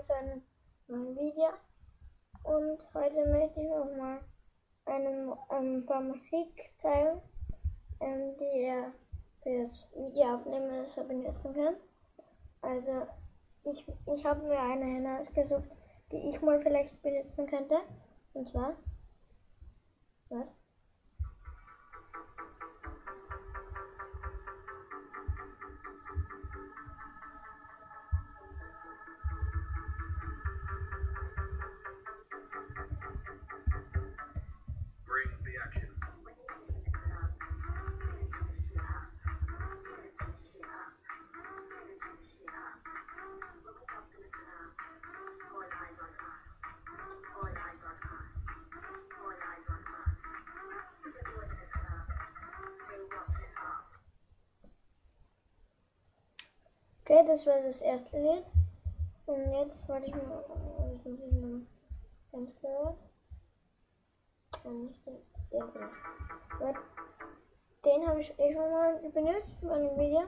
zu einem neuen Video. Und heute möchte ich auch mal ein paar Musik zeigen, die ihr für das Video aufnehmen benutzen könnt. Also ich habe mir eine herausgesucht, die ich mal vielleicht benutzen könnte. Und zwar, was? Okay, das war das erste Lied. Und jetzt wollte ich mal, das muss ich mal ganz kurz. Den habe ich schon mal benutzt bei einem Video.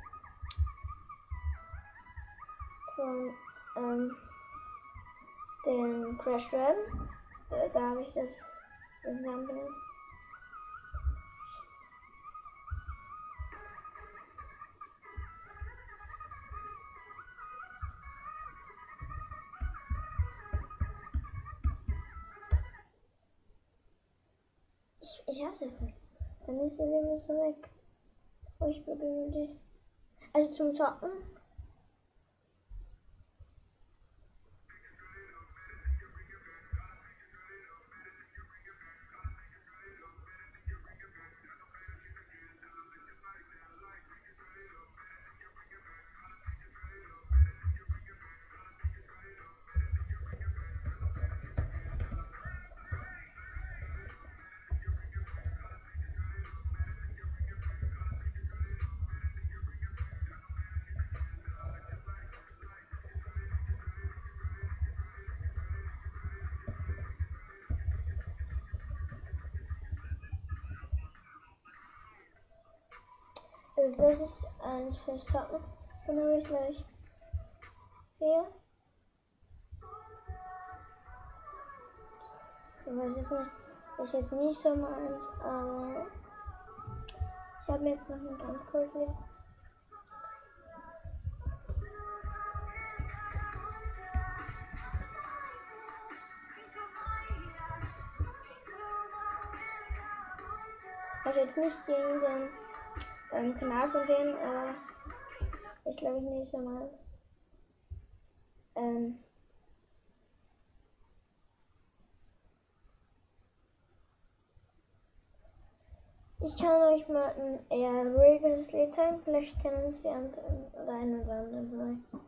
Von den Crash Run. Da habe ich den Namen benutzt. Ich hasse es nicht. Dann ist der Video so weg. Oh, ich probiere das. Also zum Zocken. Also das ist eins fürs Zocken. Dann habe ich gleich hier. Ich weiß jetzt nicht, das ist jetzt nicht so meins, aber ich habe jetzt noch ein ganz cooles Lied. Also jetzt nicht gegen den Kanal von denen, aber ist glaube ich nicht so meins. Ich kann euch mal ein eher ruhiges Lied zeigen, vielleicht kennen es die anderen oder einen oder anderen von euch.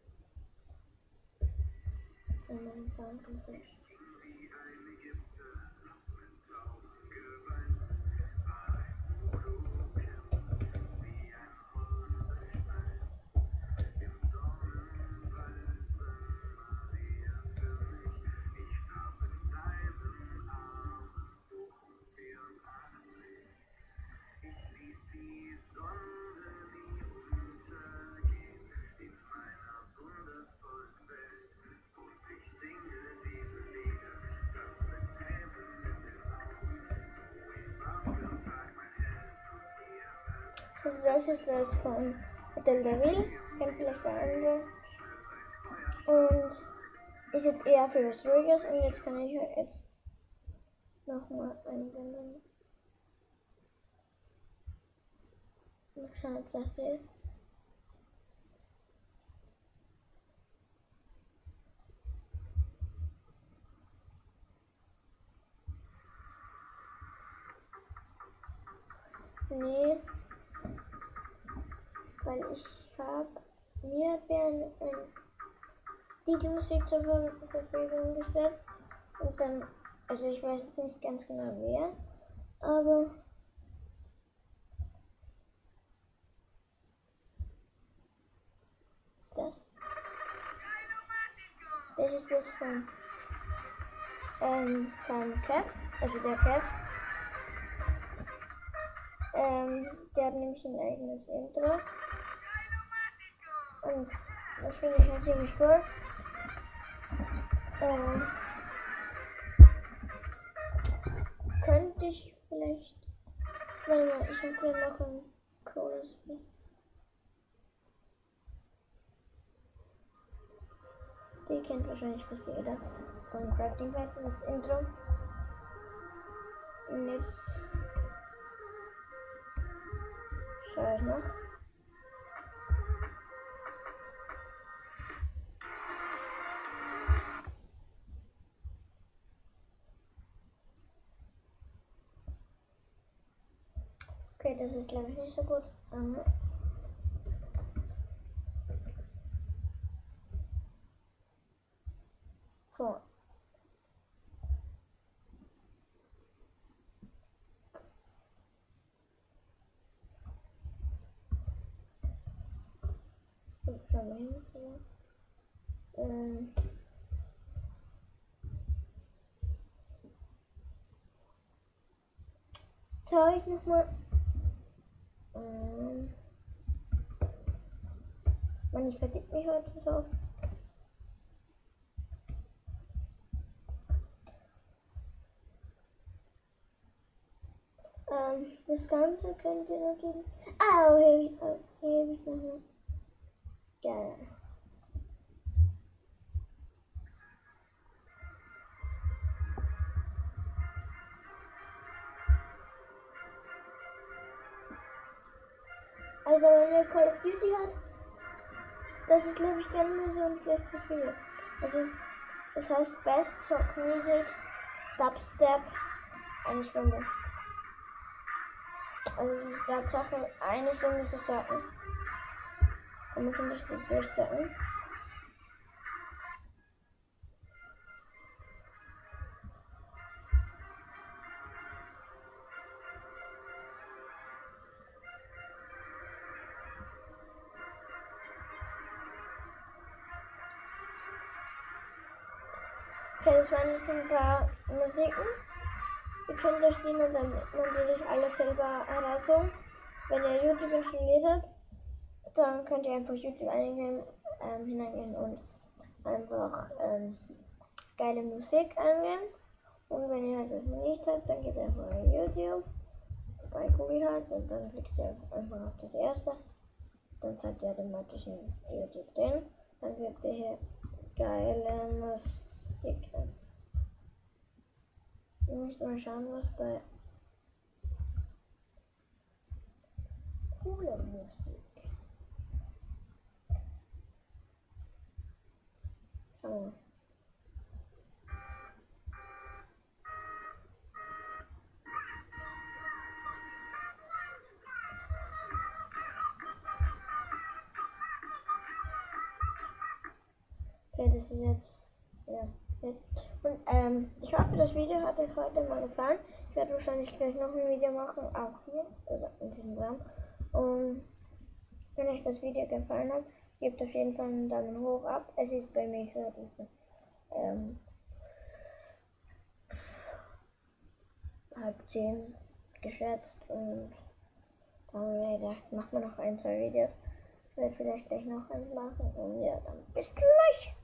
Also das ist das von Hotel de Ville, kennt vielleicht der andere. Und ist jetzt eher für was Ruhiges und jetzt kann ich jetzt nochmal einblenden. Mal schauen, ob das geht. Nee. Weil mir hat die Musik zur Verfügung gestellt und dann, also ich weiß jetzt nicht ganz genau wer, aber das ist das von Kev, also der Kev. Der hat nämlich ein eigenes Intro. Und das finde ich halt ziemlich cool. Könnte ich vielleicht. Warte mal, ich habe hier noch ein cooles Spiel. Die kennt wahrscheinlich fast jeder von Crafting Python, das Intro. Und jetzt schaue ich noch. Okay, das ist glaube ich nicht so gut. So. Schauen wir hin. Schau ich nochmal. Mann, ich vertippe mich heute so oft. Das Ganze könnt ihr natürlich. Ah, hier habe ich noch eine. Ja. Also wenn ihr Call of Duty hat, das ist glaube ich gerne nur so ein schlechtes Video. Also das heißt Best Talk Music, Dubstep, eine Stunde. Also es ist Tatsache eine Stunde zu starten. Und man kann das gut durchstarten. Okay, das waren jetzt ein paar Musiken. Ihr könnt euch die dann natürlich alle selber herausholen. Wenn ihr YouTube installiert habt, dann könnt ihr einfach YouTube hineingehen und einfach geile Musik eingeben. Und wenn ihr halt das nicht habt, dann geht einfach auf YouTube, bei Google halt, und dann klickt ihr einfach auf das erste. Dann seid ihr automatisch in YouTube drin. Dann gebt ihr hier geile Musik. Ich muss mal schauen, was bei cooler Musik. Schauen wir. Okay, das ist jetzt. Ja. Und ich hoffe, das Video hat euch heute mal gefallen. Ich werde wahrscheinlich gleich noch ein Video machen, auch hier, also in diesem Raum. Und wenn euch das Video gefallen hat, gebt auf jeden Fall einen Daumen hoch ab. Es ist bei mir gerade halb 10 geschätzt und da haben wir gedacht, machen wir noch ein, zwei Videos. Ich werde vielleicht gleich noch eins machen und ja, dann bis gleich.